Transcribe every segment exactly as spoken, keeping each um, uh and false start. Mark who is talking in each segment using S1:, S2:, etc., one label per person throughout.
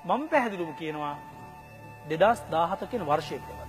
S1: මම පැහැදිලිවම කියනවා දෙදාස් දාහත කියන වර්ෂය පිළිබඳව.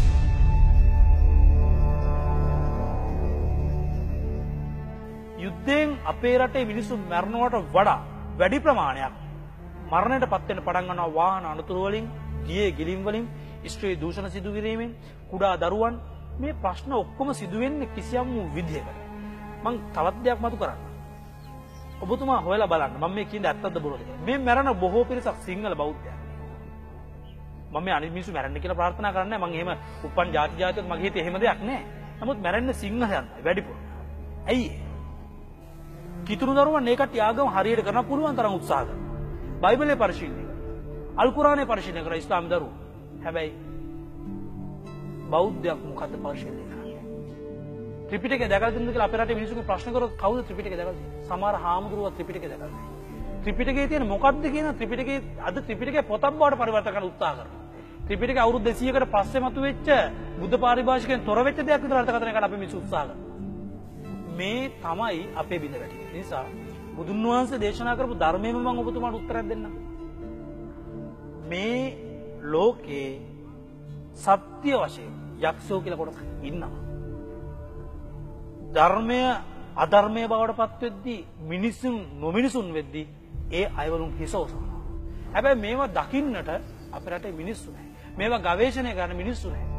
S1: යුද්ධයෙන් අපේ රටේ මිනිස්සු මරණවට වඩා වැඩි ප්‍රමාණයක් මරණයට පත් වෙන්න පටන් ගන්නවා වාහන අනතුරු වලින්, ගියේ ගිලිම් වලින්, ස්ත්‍රී දූෂණ සිදු කිරීමෙන්, කුඩා දරුවන් මේ ප්‍රශ්න ඔක්කොම සිදු වෙන්නේ කිසියම් විදිහකට. මම තවත් දෙයක් මතු කරන්න. ඔබතුමා හොයලා බලන්න මම මේ කියන්නේ ඇත්තද බොරුද කියලා. මේ මරණ බොහෝ පිරිසක් සිංහල බෞද්ධයන්. මම මේ අනිත් මිනිස්සු මැරෙන්න කියලා ප්‍රාර්ථනා කරන්නේ නැහැ. මම එහෙම උපන් ಜಾති ಜಾතියත් මගේ හිතේ එහෙම දෙයක් නැහැ. නමුත් මැරෙන්නේ සිංහලයන් වැඩිපුර. ඇයි ඒ? කිතුණු දරුවන් ඒකට ත්‍යාගම හරියට කරන්න පුළුවන් තරම් උත්සාහ කරනවා. බයිබලයේ පරිශීලනය කරනවා. අල් කුරානයේ පරිශීලනය කරනවා ඉස්ලාම් දරුවෝ. හැබැයි බෞද්ධයක් මොකද්ද පරිශීලනය කරන්නේ? ත්‍රිපිටකය දැකලා තියෙනවද කියලා අපේ රටේ මිනිස්සුන්ගේ ප්‍රශ්න කරොත් කවුද ත්‍රිපිටකය දැකලා තියෙන්නේ? සමහර හාමුදුරුවෝ ත්‍රිපිටකය දැකලා නැහැ. ත්‍රිපිටකයේ තියෙන මොකද්ද කියන ත්‍රිපිටකයේ අද ත්‍රිපිටකය පොතක් බවට පරිවර්තන කරන්න උත්සාහ කරනවා. ත්‍රිපිටකය අවුරුදු දෙසීයකට පස්සේ මතුවෙච්ච බුද්ධ පාරිභාෂිකයන් තොර වෙච්ච දෙයක් විතර අර්ථකථනය කරන්න අපි මිනිස්සු උත්සාහ කරනවා. මේ තමයි අපේ බිඳ වැටෙන්නේ. ඒ නිසා බුදුන් වහන්සේ දේශනා කරපු ධර්මයෙන්ම මම ඔබතුමාට උත්තරයක් දෙන්නම්. මේ ලෝකේ සත්‍ය වශයෙන් යක්ෂයෝ කියලා කොටසක් ඉන්නවා. ධර්මය අධර්මය බවට පත් වෙද්දී මිනිසුන් නොමිනිසුන් වෙද්දී ඒ අයවලුන් හිස ඔසවනවා. හැබැයි මේවා දකින්නට අපේ රටේ මිනිස්සු නැහැ. මේවා ගවේෂණය කරන මිනිස්සු නැහැ.